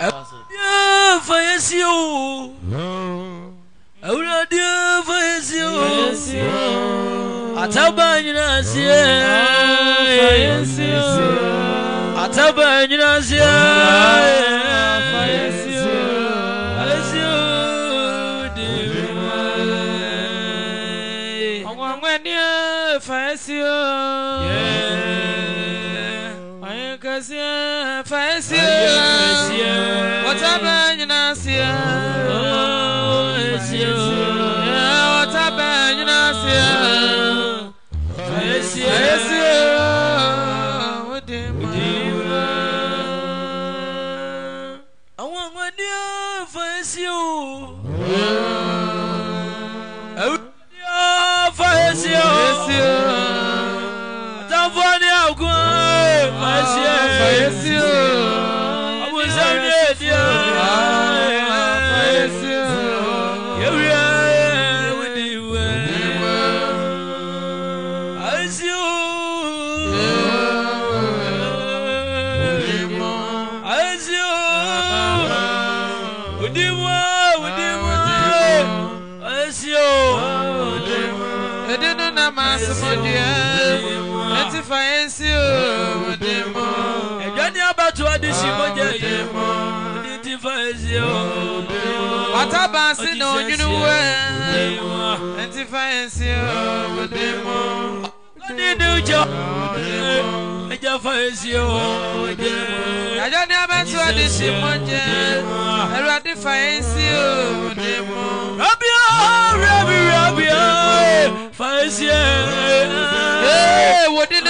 Yeah, Fayesio. Auradia Fayesio. Atabanyinasia. Fayesio. Atabanyinasia. Fayesio. Fayesio. Ongwangwenia Fayesio. Faesia, what's up, Nasia? What's up, Nasia? Faesia, what do you I want my dear Faesia. Faesia, Faesia, I was on it, Faesia, yeah, with you, I see you, I see you, with you, I see you, I didn't know my son, yeah, if I see you, to audition, what about you know, and if I see you, new job, I just find you. I don't never to audition, I rather find you. Rabia, find you. Hey, what did I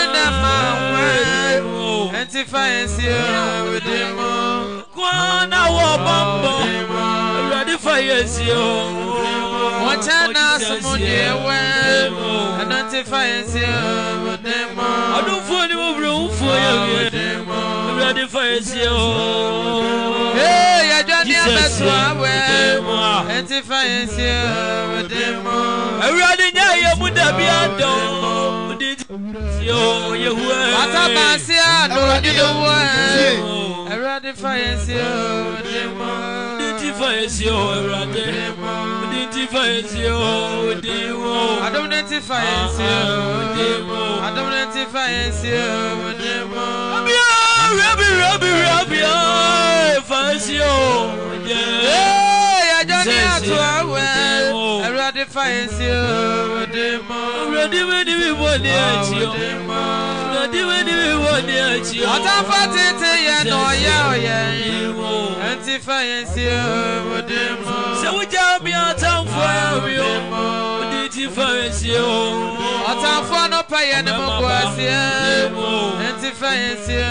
and if I see you with him, Guana Wabambo, ready for you. What an awesome dear way, and not if I see you with him. I don't find you room for you, ready for you. Hey, I don't need to away, and if I see you with him, I ready now, you would have been done. What about Sia? No, you know what? I rather find you. Identifies you, I don't identify you. I don't identify you. Rabia, finds you. I don't need to away. I rather find you. Ready when you want you. Ready when you want you. What I'm fighting to you, no, yeah. Antifiance you. So we can't be out of for you. Antifiance you. What I'm for no pay and no was here. Antifiance you.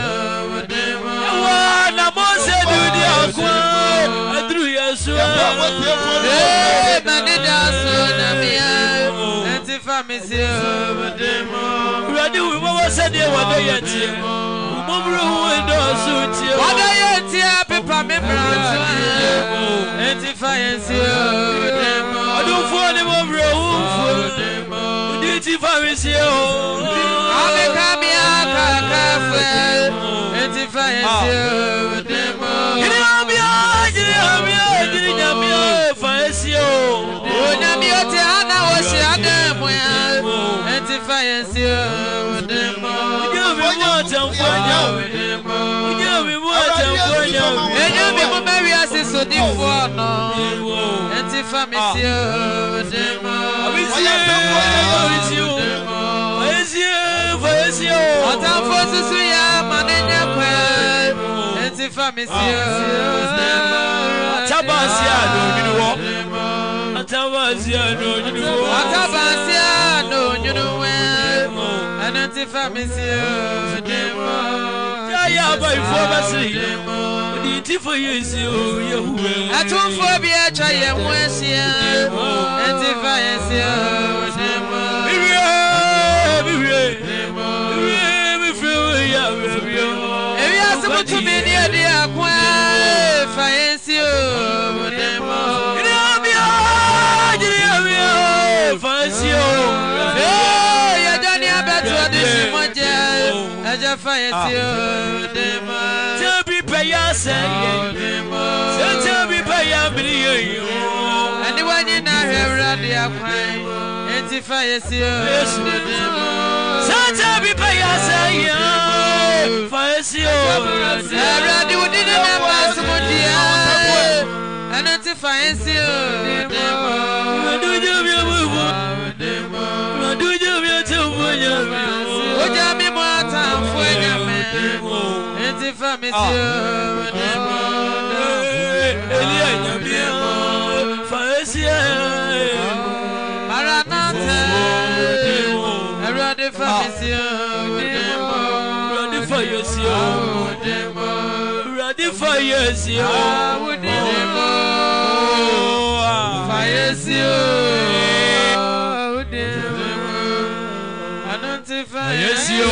I'm also doing the aqua. I drew your soul. Hey, Manida, son, Antifiance. Ready, we was said you were there yet. What are you, Papa? Antifiance. I don't fall in over a wolf. Antifiance. I'll become your antifiance. To be pay anyone in our radio quine, and if I see you, such a be by us, I radio didn't have and if I see you, do you be more time for you, and if I miss you, Maranatha, ready for you, ready for you, ready for you, yes, you.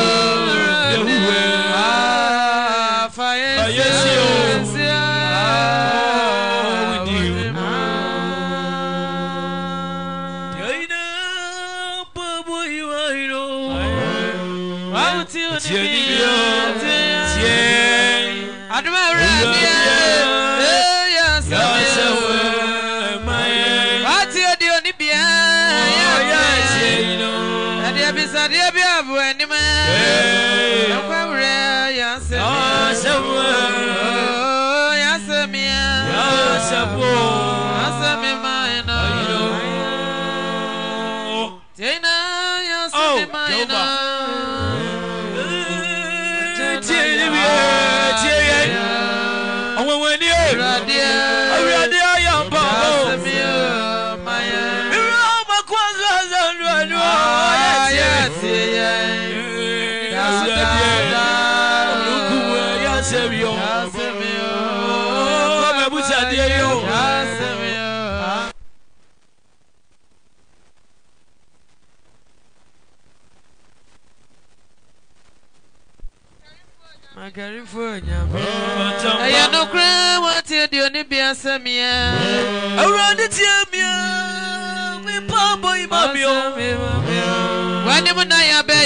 I no cry, what you do, Nibia Samia. Around the Tiamia, we Pamboy Babio. When you and I obey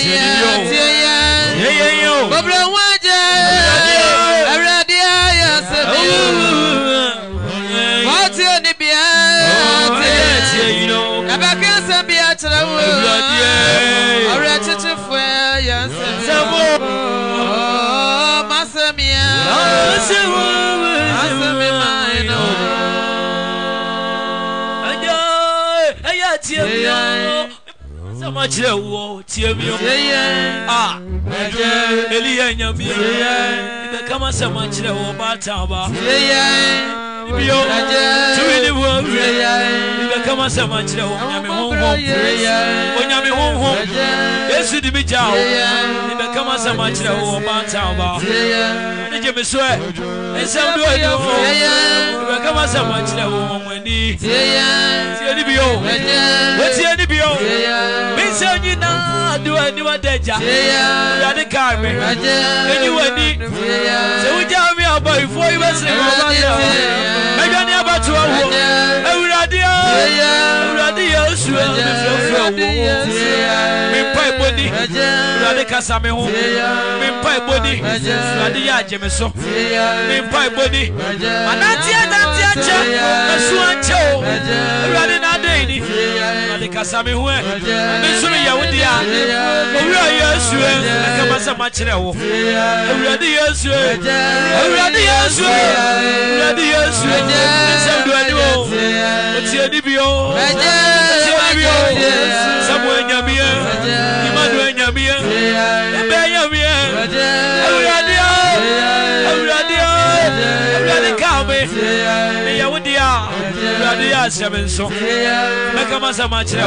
you, Bobra Waja, Aradia, what you Nibia, Abaka Sabia, much ah, Elia Yamia, the Kamasa much Bataba, the Kamasa much home, yes, the Bijao, the Kamasa much Bataba, the Jimmy Sweat, and some do I know, the Kamasa much when the Bio, what's the Bio? You know, do I do a deja? You are the Carmen, and you are the so we tell me about before you was saying, I got never to a pipe body, Radicasa, me home, pipe body, Radia Jemiso, pipe body, and that's yet, a swan show, Radina Dani, Radicasa, me who, Missouri, Yahudia, Kamasa Machero, Radius, somewhere in Yamia, Emmanuel Yamia, Yamia, Radia, seven so Makamasa Machero,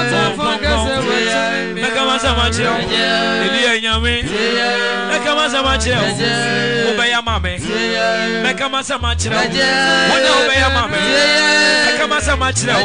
Makamasa Machero, Elia Yami, Makamasa Machero, Obaya Mame, Makamasa Machero, Obaya Mame, Makamasa Machero,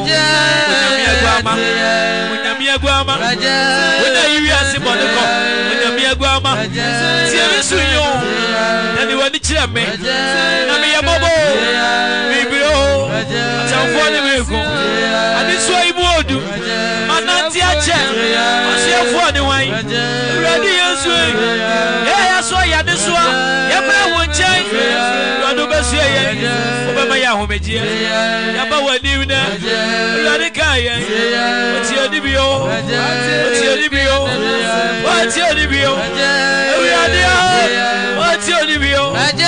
Unamia Guama, when you are Simonaco, Unamia Guama, Sierra, and you want to cheer me, Namia Bobo, Vibro, Tamfoni Miko, and this way you would do, Manatia Chan, I see a funny way, ready as way, yeah, I saw ya this one, Yabra won't change, Radu Bessia, Obama homeji ya ba wani na urade kai oti odibio oti odibio oti odibio urade oti odibio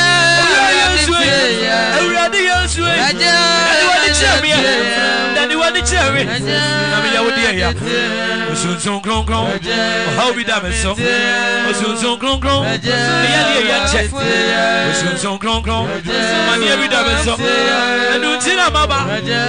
urade yesu wani chamia dani wani chamia na me ya wodi ya osunsun kronkron how be that so osunsun kronkron ya che osunsun kronkron mani every day so enu tina maba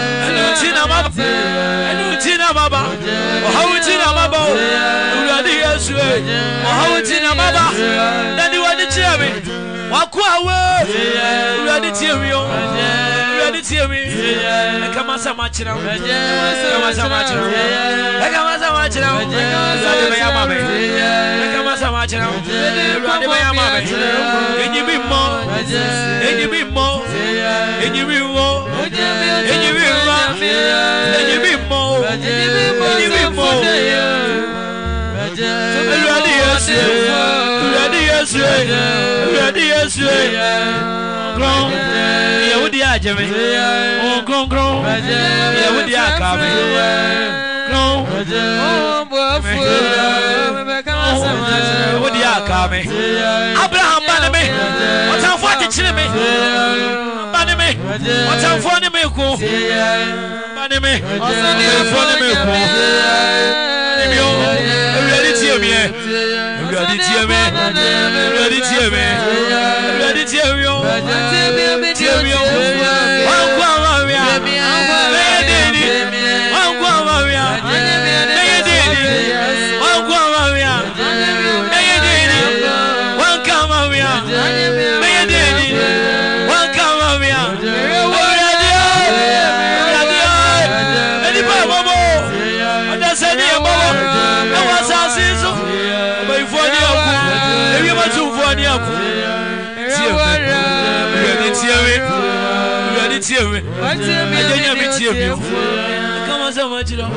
how tina maba urade yesu how tina maba dani wani chamia wakwa urade tiemio urade tiemio kama sama chira kama sama chira kama sama chira urade ya mama kama sama chira urade ya mama enyibimo enyibimo enyibimo enyibimo enyibimo urade yesu urade yesu urade yesu gron ya wudi ajeme on gron ya wudi akame gron wudi akame Abraham baneme otanfo akechire me baneme otanfo ne me ko baneme otanfo ne me ko nimio reality me reality me reality me reality me tiemio wankwa mawia medeni wankwa mawia medeni wankwa mawia medeni wankwa mawia medeni wankwa mawia radio eni ba bobo odasani bobo na wasasizo boyfoni aku ebi ma tunfoni aku tiemi ajenya bitiemi kama sama chiro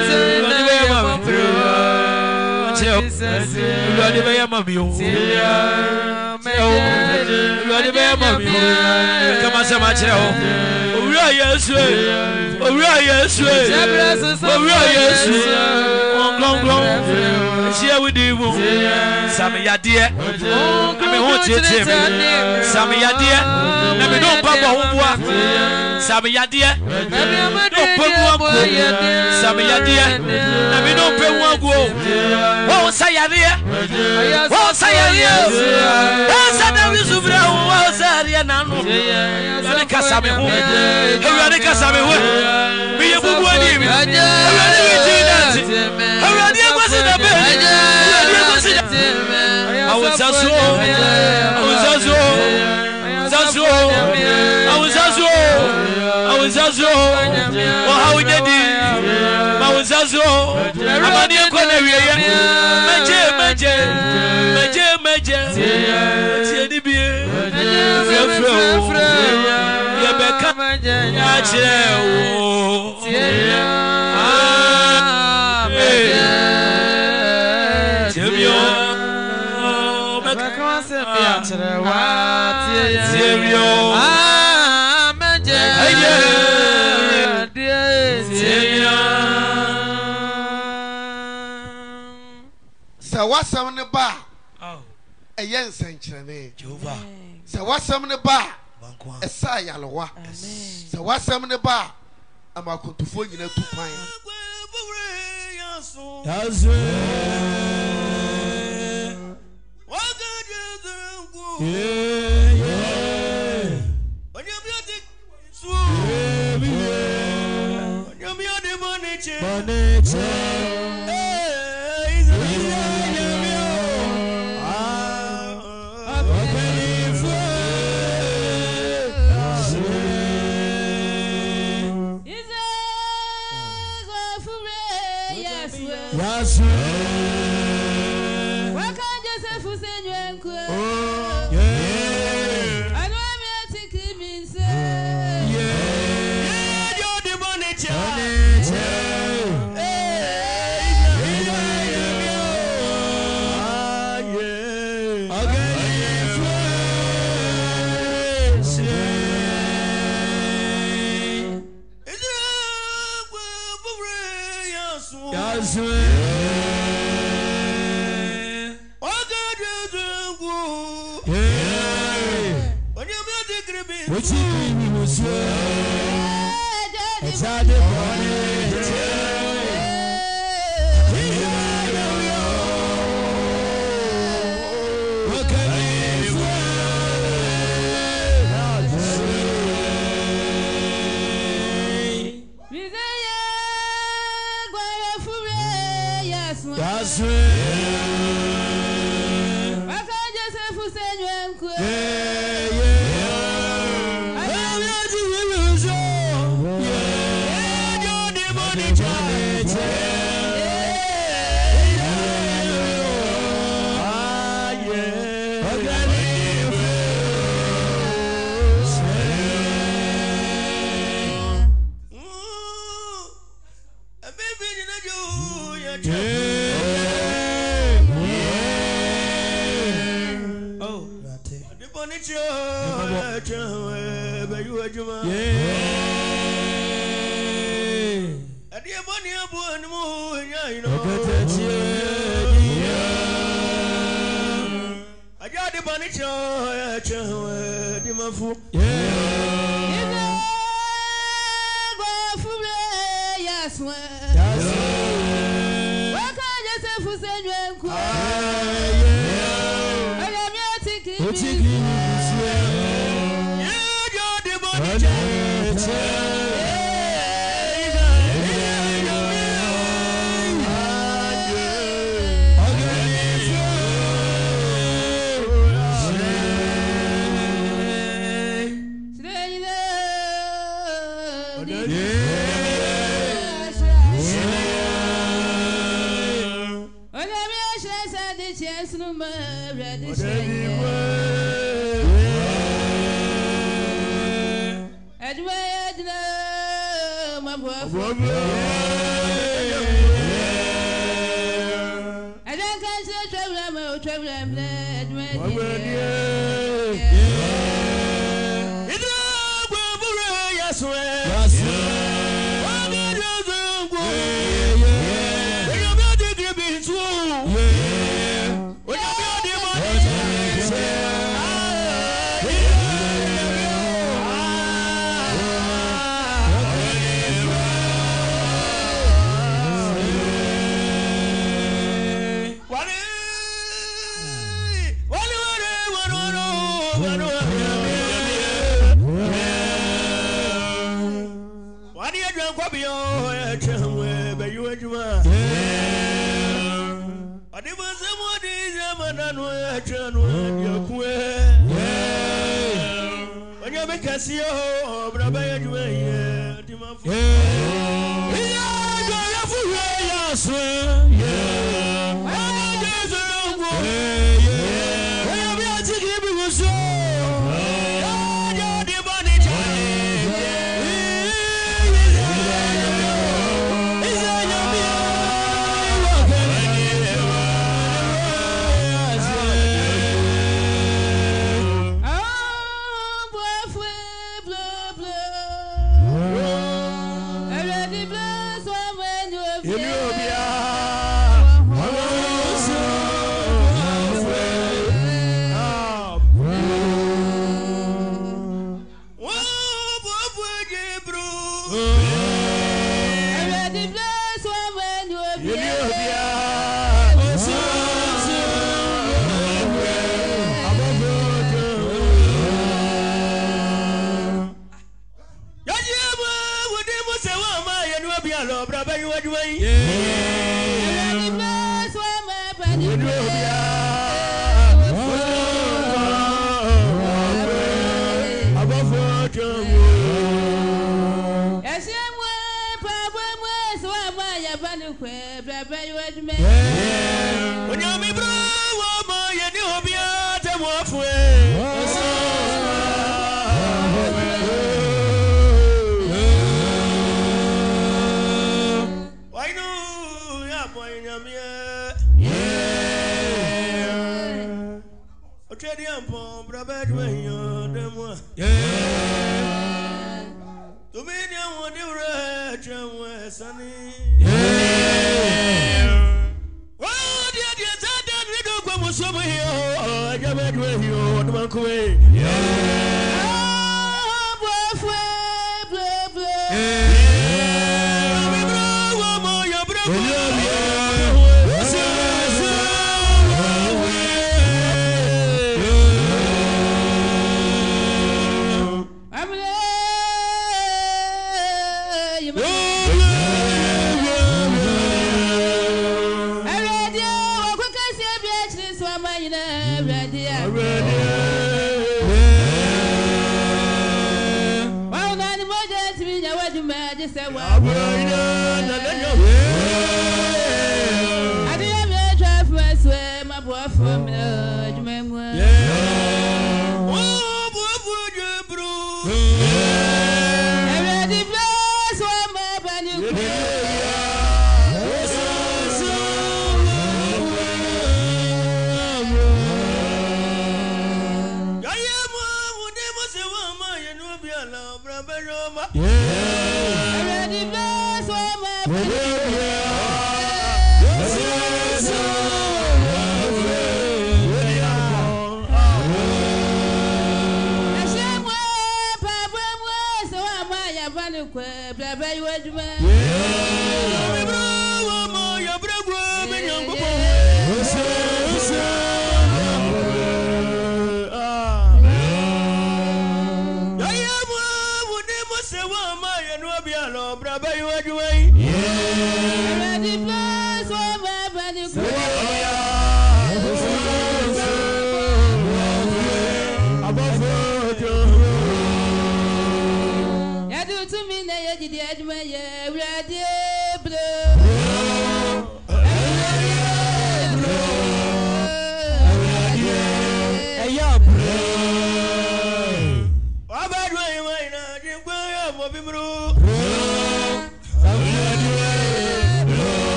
urade be ya mami o urade be ya mami kama sama chiro owura yesu share with you sami yade me ho tietie sami yade na me no papa ho bua sami yade no pemu sami yade na me no pemu agu wo sayade wo sada wisubra wo saria nanu ya ka sami ho ya ka sami ho me ye bubu ani mi awade we jinati awade akwasi da be awade akwasi da awuzazo wa hawjedi mawuzazo amani ko na wiye meje tieni bie frefre ye beka ya chire wo tiemio beka ya chire wa tiemio sa wasam ne ba eyen senkyerene Jehovah sa wasam ne ba esa yalwa sa wasam ne ba amakontufo nyina tu kwan Yeah.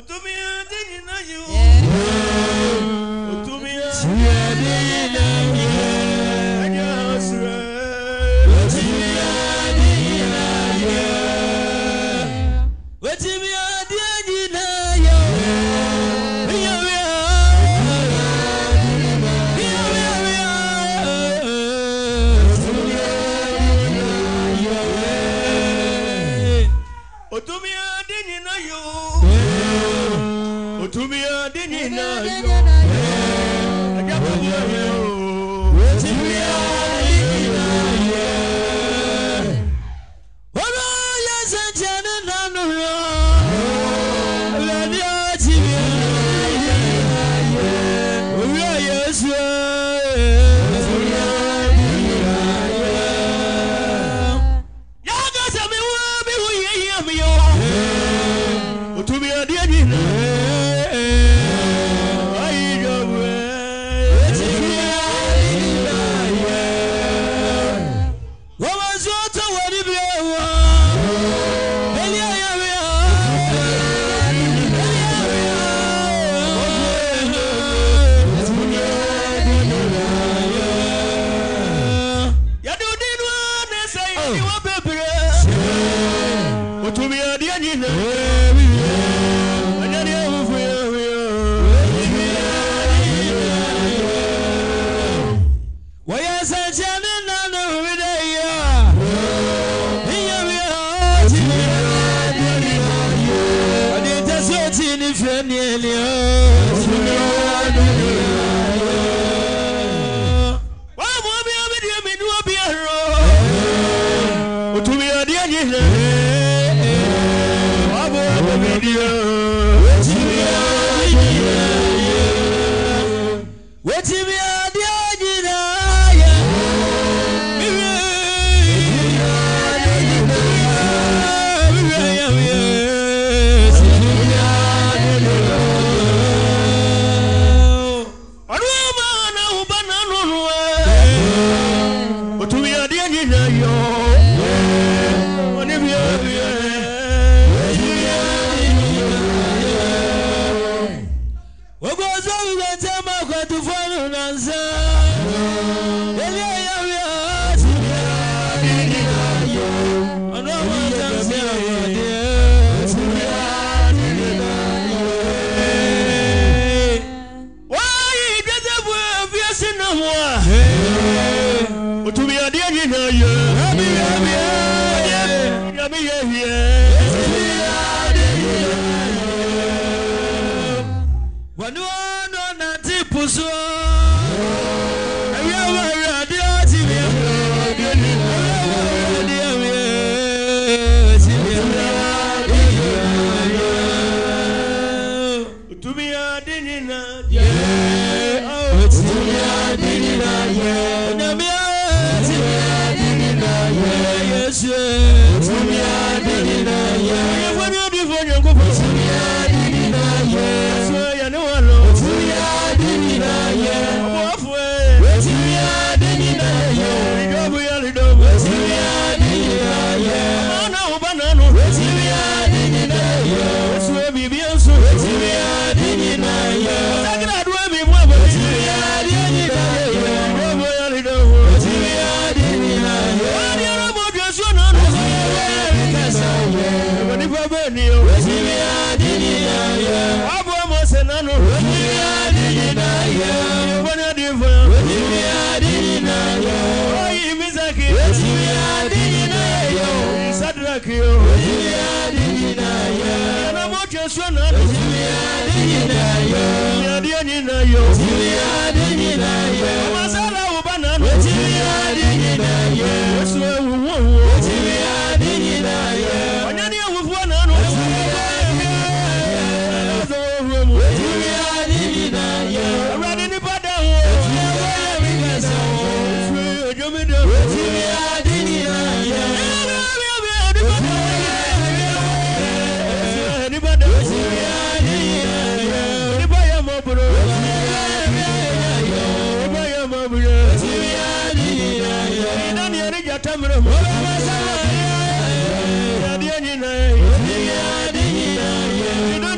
Don't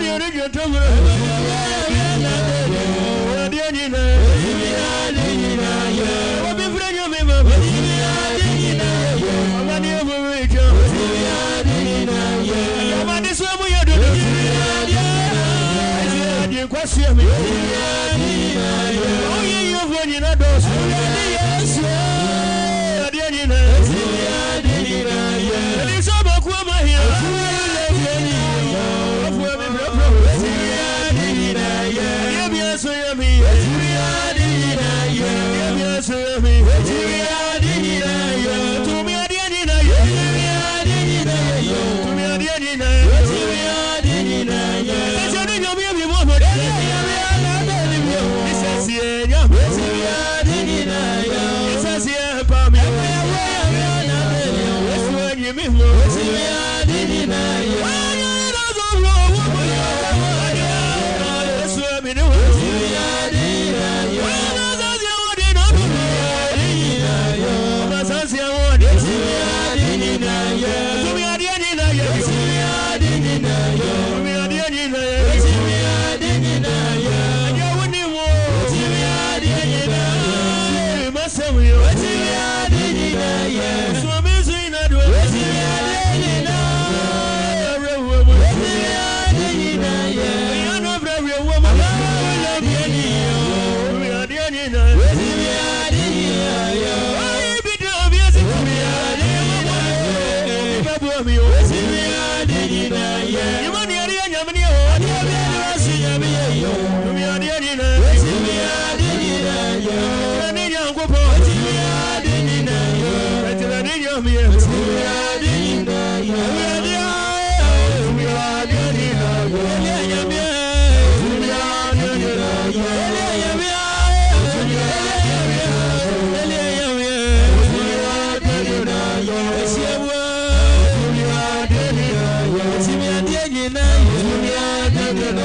It's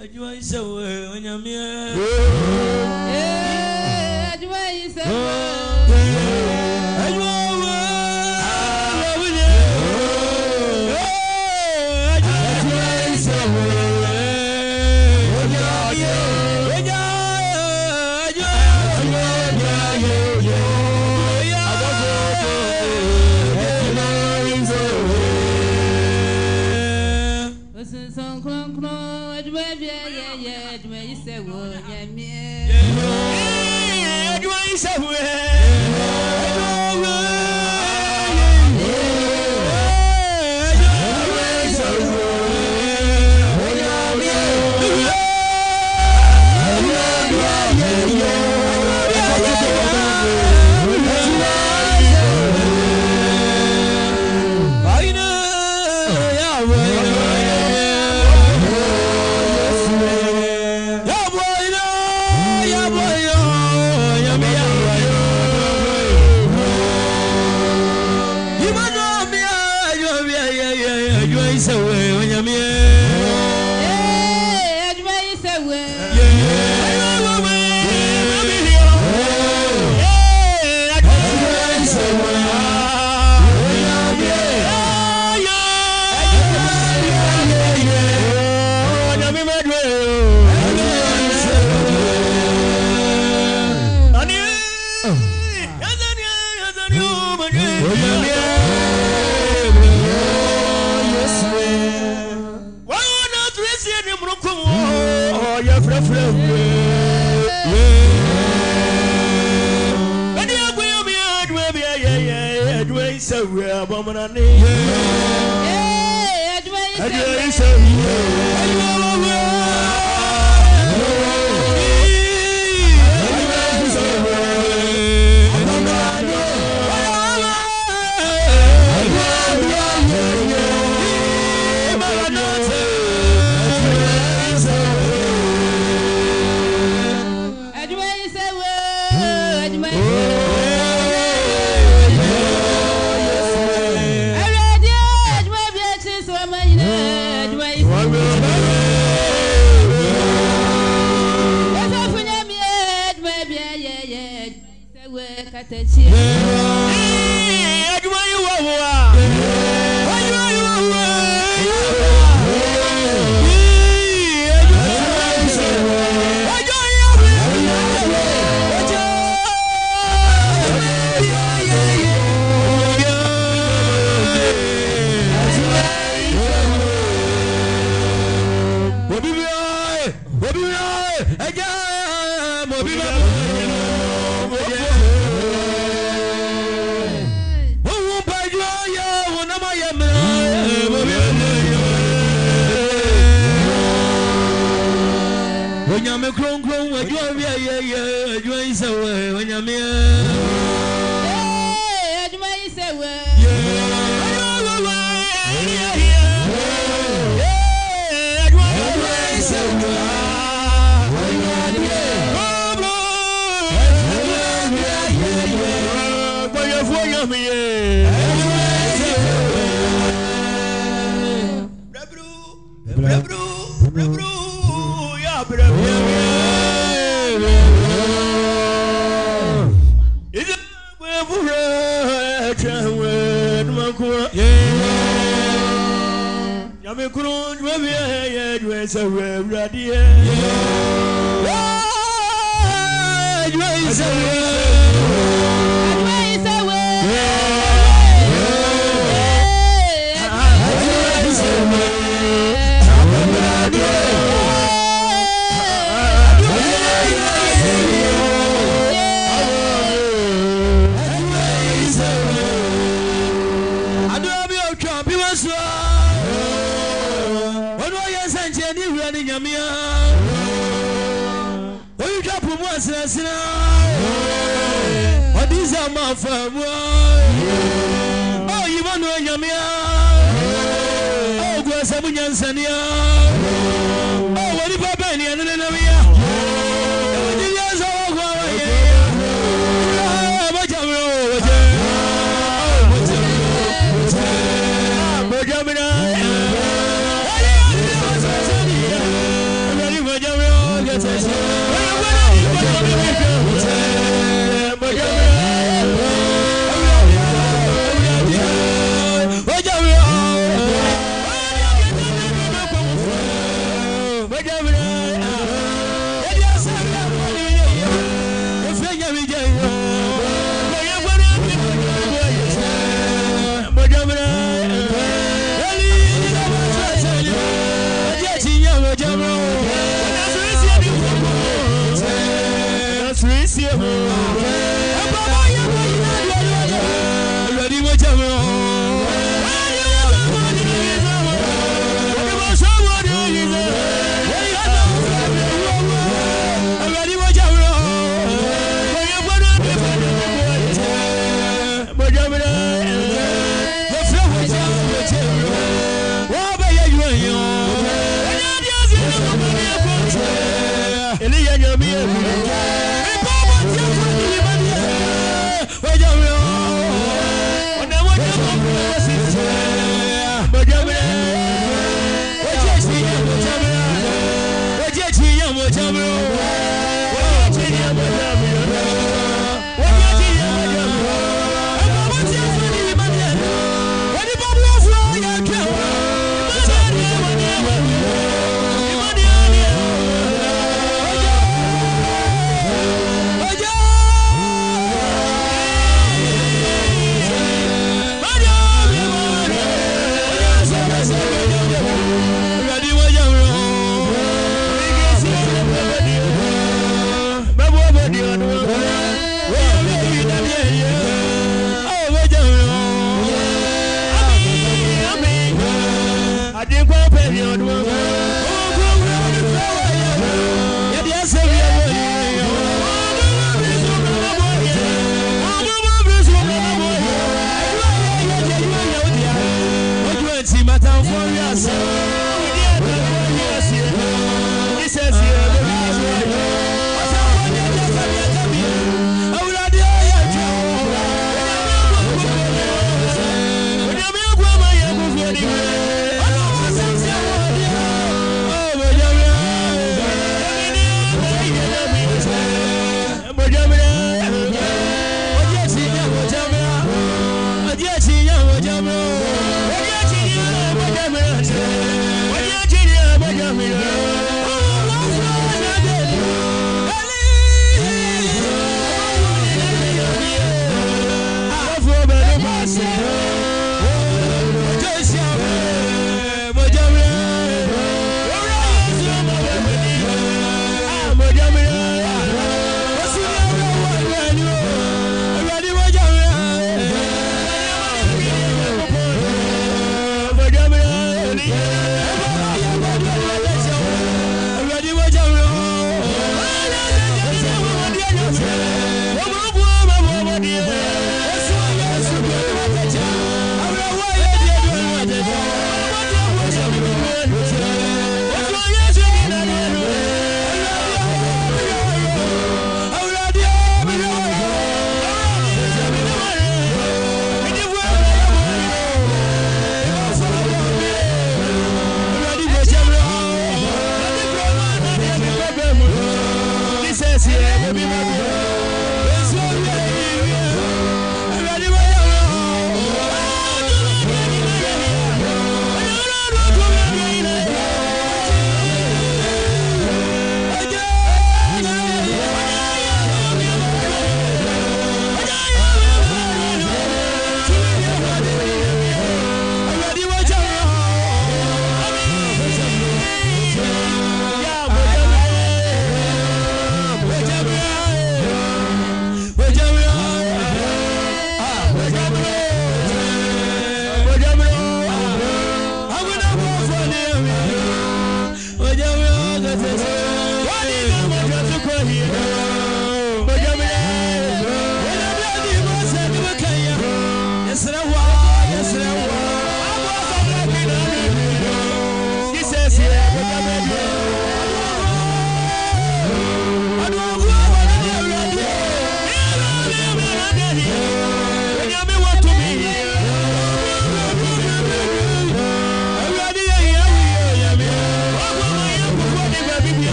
adwuma yi sewe onyame adwuma yi sewe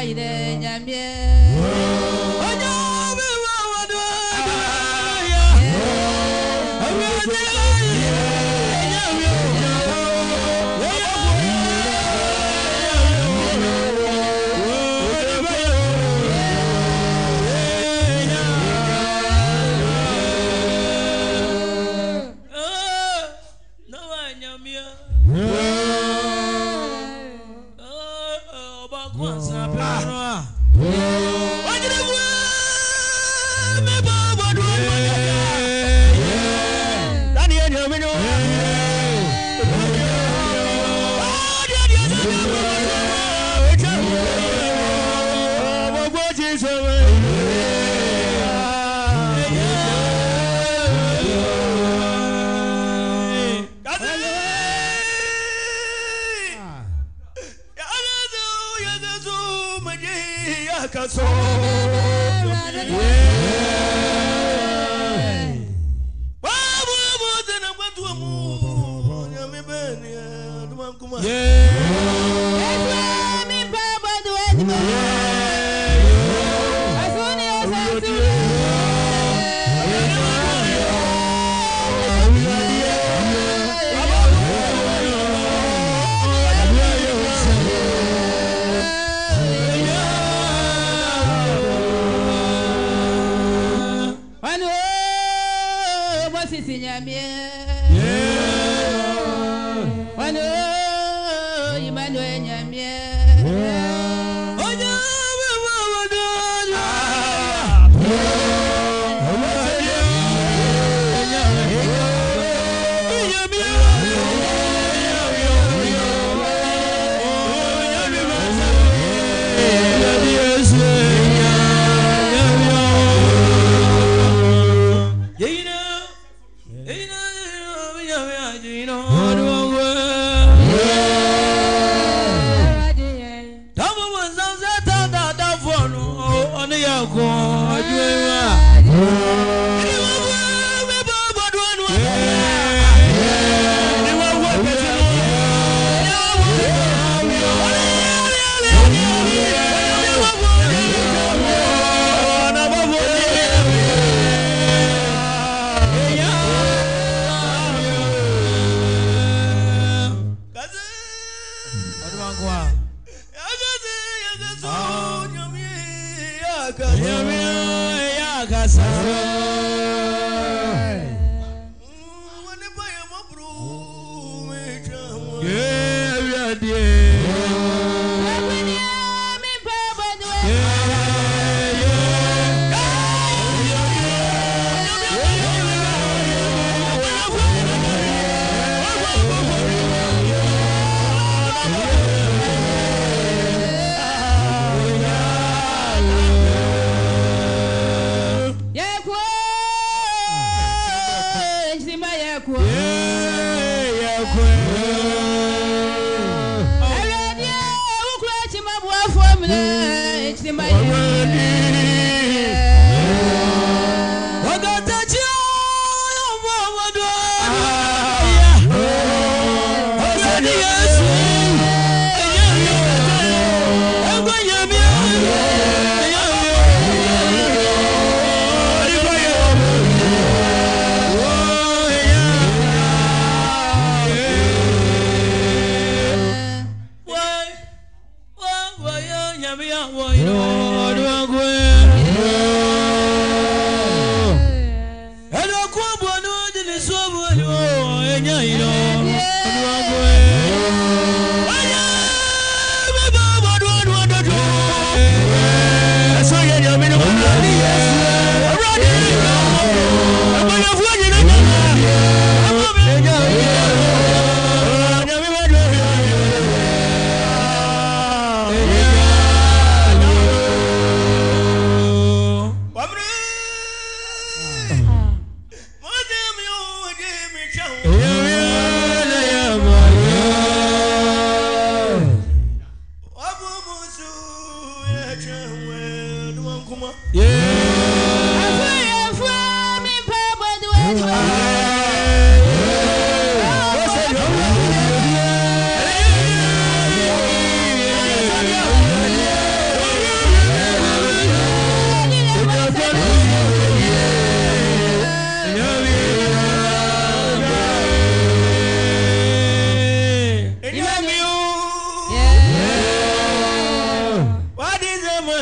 ide nyamie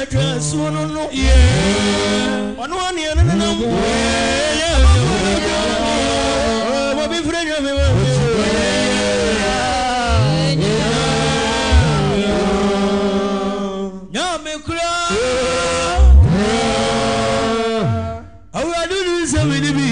dress one no yeah one and no what be friend of me yeah me cry I will do something to be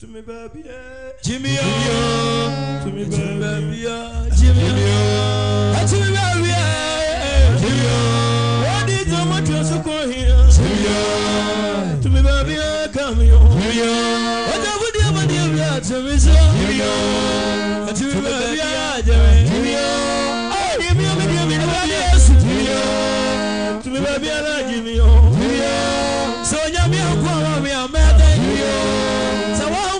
to me baby, Jimmy, to me baby, Jimmy, to me baby, Jimmy. What did you want to go here? To me baby, come here. What would you want to me so? To me baby, Jimmy. Oh, give me to me baby, Jimmy. So Yami, I'm mad. So I'm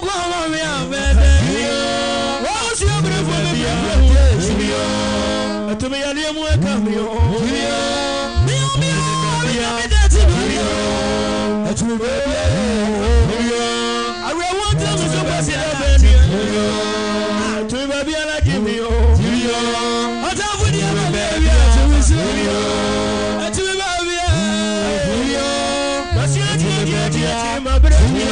to me, I didn't want to come here. I will want to do to baby, I like him. I don't want you, baby. To baby, but you my baby.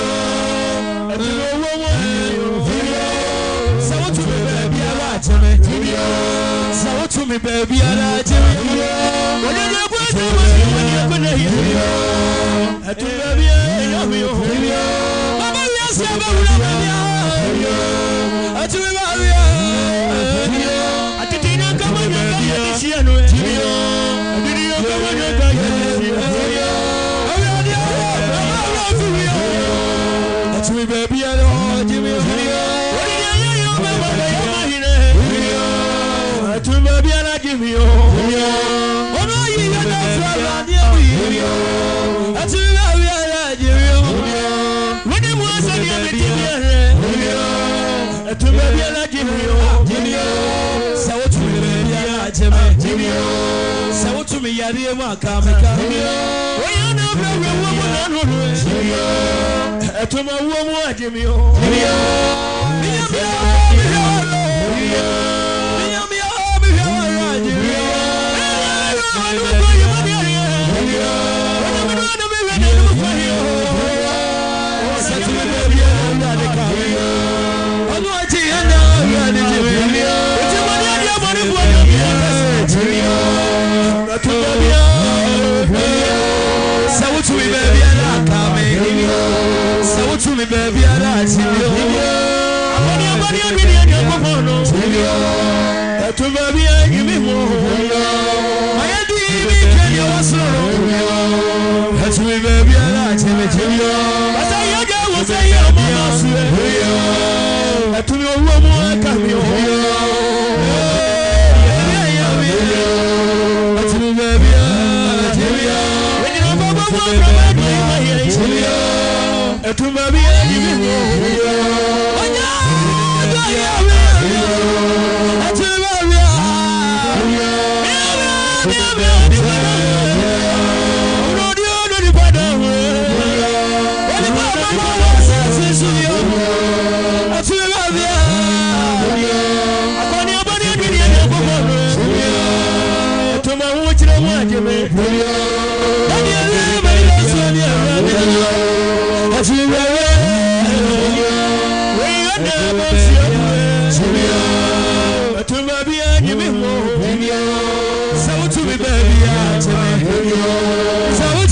So to me, baby, I like him. So to me, baby, I like him. When you're going to baby, I love you. Mama, yes, I love you. I do love you. I didn't come on your this year. I didn't come on your I do baby, I love you. To baby, I like him. Oh, no, you got no problem. I do love you. When you want to to baby, I like him. So to me, baby, I like him. So to me, I didn't want to come. When you know, to my woman, Jimmy. To me, baby, I like you. To baby, I give me more. I can you also. To me, baby, I like you. I say, you was a young man. To me, a woman, come here. To me, baby, I give you. When you're a to my baby, I give you. So to me, baby, I